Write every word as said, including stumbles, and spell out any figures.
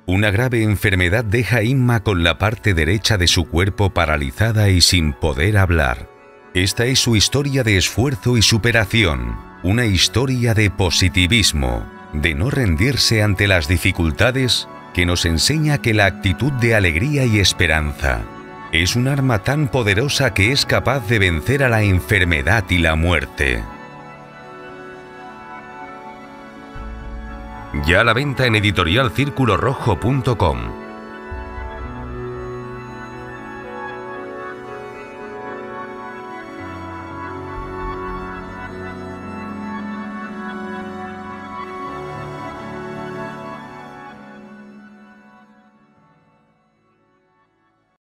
Una grave enfermedad deja a Inma con la parte derecha de su cuerpo paralizada y sin poder hablar. Esta es su historia de esfuerzo y superación, una historia de positivismo, de no rendirse ante las dificultades, que nos enseña que la actitud de alegría y esperanza es un arma tan poderosa que es capaz de vencer a la enfermedad y la muerte. Ya a la venta en editorial círculo rojo punto com.